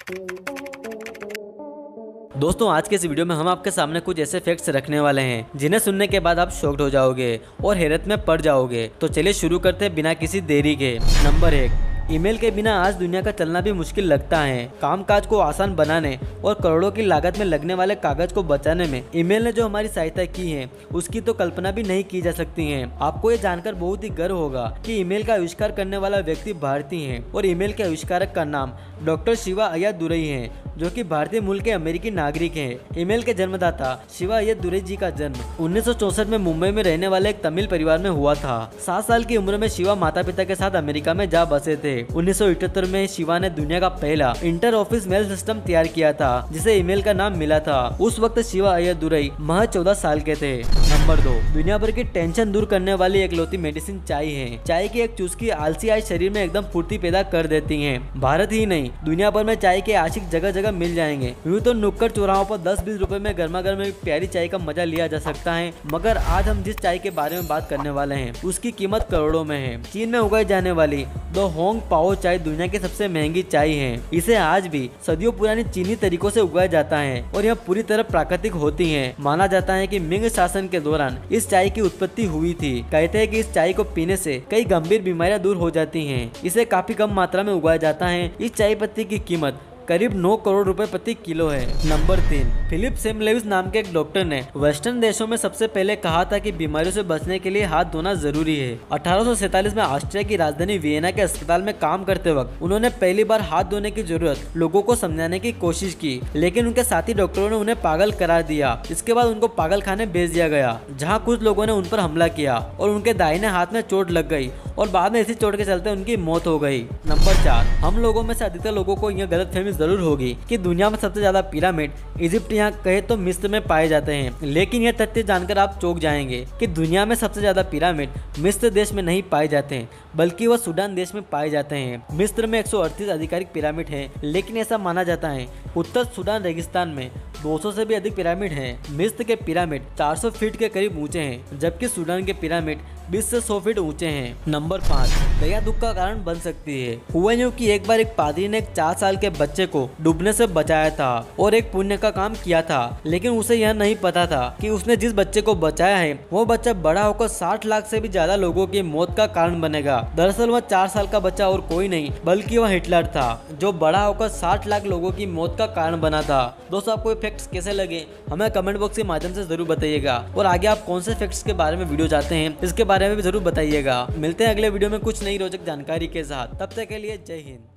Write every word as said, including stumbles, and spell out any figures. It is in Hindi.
दोस्तों आज के इस वीडियो में हम आपके सामने कुछ ऐसे फैक्ट्स रखने वाले हैं जिन्हें सुनने के बाद आप शॉक्ड हो जाओगे और हैरत में पड़ जाओगे। तो चलिए शुरू करते हैं बिना किसी देरी के। नंबर एक, ईमेल के बिना आज दुनिया का चलना भी मुश्किल लगता है। कामकाज को आसान बनाने और करोड़ों की लागत में लगने वाले कागज को बचाने में ईमेल ने जो हमारी सहायता की है उसकी तो कल्पना भी नहीं की जा सकती है। आपको ये जानकर बहुत ही गर्व होगा कि ईमेल का आविष्कार करने वाला व्यक्ति भारतीय है और ईमेल के आविष्कारक का नाम डॉक्टर शिवा अय्यादुरई है, जो कि भारतीय मूल के अमेरिकी नागरिक हैं। ईमेल के जन्मदाता शिवा अय्यादुरई जी का जन्म उन्नीस सौ चौसठ में मुंबई में रहने वाले एक तमिल परिवार में हुआ था। सात साल की उम्र में शिवा माता पिता के साथ अमेरिका में जा बसे थे। उन्नीस सौ इकहत्तर में शिवा ने दुनिया का पहला इंटर ऑफिस मेल सिस्टम तैयार किया था जिसे ईमेल का नाम मिला था। उस वक्त शिवा अय्यादुरई महज चौदह साल के थे। नंबर दो, दुनिया भर की टेंशन दूर करने वाली एकलौती मेडिसिन चाय है। चाय की एक चुस्की आलसी आज शरीर में एकदम फुर्ती पैदा कर देती है। भारत ही नहीं दुनिया भर में चाय के आशिक जगह जगह मिल जाएंगे। यूँ तो नुक्कड़ चौराहों पर दस बीस रुपए में गर्मा गर्म एक प्यारी चाय का मजा लिया जा सकता है, मगर आज हम जिस चाय के बारे में बात करने वाले हैं उसकी कीमत करोड़ों में है। चीन में उगाई जाने वाली द होंग पाओ चाय दुनिया की सबसे महंगी चाय है। इसे आज भी सदियों पुरानी चीनी तरीकों से उगाया जाता है और यह पूरी तरह प्राकृतिक होती है। माना जाता है कि मिंग शासन के दौरान इस चाय की उत्पत्ति हुई थी। कहते हैं कि इस चाय को पीने से कई गंभीर बीमारियां दूर हो जाती हैं। इसे काफी कम मात्रा में उगाया जाता है। इस चाय पत्ती की कीमत करीब नौ करोड़ रुपए प्रति किलो है। नंबर तीन, फिलिप सेमलेविस नाम के एक डॉक्टर ने वेस्टर्न देशों में सबसे पहले कहा था कि बीमारियों से बचने के लिए हाथ धोना जरूरी है। अठारह सौ सैंतालीस में ऑस्ट्रिया की राजधानी वियना के अस्पताल में काम करते वक्त उन्होंने पहली बार हाथ धोने की जरूरत लोगों को समझाने की कोशिश की, लेकिन उनके साथी डॉक्टरों ने उन्हें पागल करार दिया। इसके बाद उनको पागल खाने भेज दिया गया, जहाँ कुछ लोगों ने उन पर हमला किया और उनके दाहिने हाथ में चोट लग गई और बाद में इसी चोट के चलते उनकी मौत हो गई। नंबर चार, हम लोगों में से अधिकतर लोगों को यह गलतफहमी जरूर होगी कि दुनिया में सबसे ज्यादा पिरामिड इजिप्ट या कहे तो मिस्र में पाए जाते हैं, लेकिन यह तथ्य जानकर आप चौंक जाएंगे कि दुनिया में सबसे ज्यादा पिरामिड मिस्र देश में नहीं पाए जाते हैं, बल्कि वह सूडान देश में पाए जाते हैं। मिस्र में एक सौ अड़तीस आधिकारिक पिरामिड हैं, लेकिन ऐसा माना जाता है उत्तर सूडान रेगिस्तान में दो सौ से भी अधिक पिरामिड हैं। मिस्र के पिरामिड चार सौ फीट के करीब ऊंचे हैं, जबकि सूडान के पिरामिड बीस से सौ फीट ऊंचे हैं। नंबर पाँच, दया दुख का कारण बन सकती है। हुआ यूं कि एक बार एक पादरी ने एक चार साल के बच्चे को डूबने से बचाया था और एक पुण्य का काम किया था, लेकिन उसे यह नहीं पता था कि उसने जिस बच्चे को बचाया है वो बच्चा बड़ा होकर साठ लाख से भी ज्यादा लोगों की मौत का कारण बनेगा। दरअसल वह चार साल का बच्चा और कोई नहीं बल्कि वह हिटलर था, जो बड़ा होकर साठ लाख लोगों की मौत का कारण बना था। दोस्तों आपको ये फैक्ट्स कैसे लगे हमें कमेंट बॉक्स के माध्यम से जरूर बताइएगा, और आगे आप कौन से फैक्ट्स के बारे में वीडियो चाहते हैं इसके बारे में भी जरूर बताइएगा। मिलते हैं अगले वीडियो में कुछ नई रोचक जानकारी के साथ, तब तक के लिए जय हिंद।